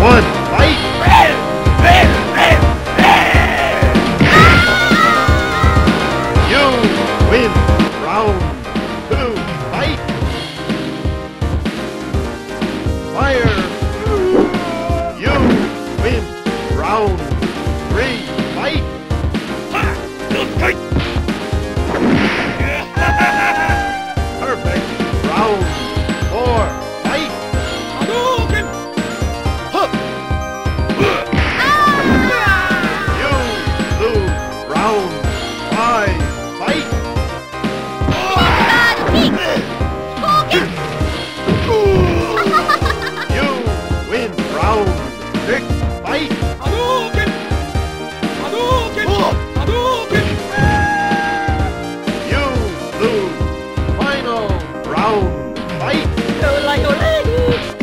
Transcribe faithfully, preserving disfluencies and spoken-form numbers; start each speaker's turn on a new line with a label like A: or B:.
A: one, fight! You win round two, fight! Fire! You win round three, fight! Perfect! Round four, fight! You lose round five, fight! You win round six, fight! You lose final round, fight!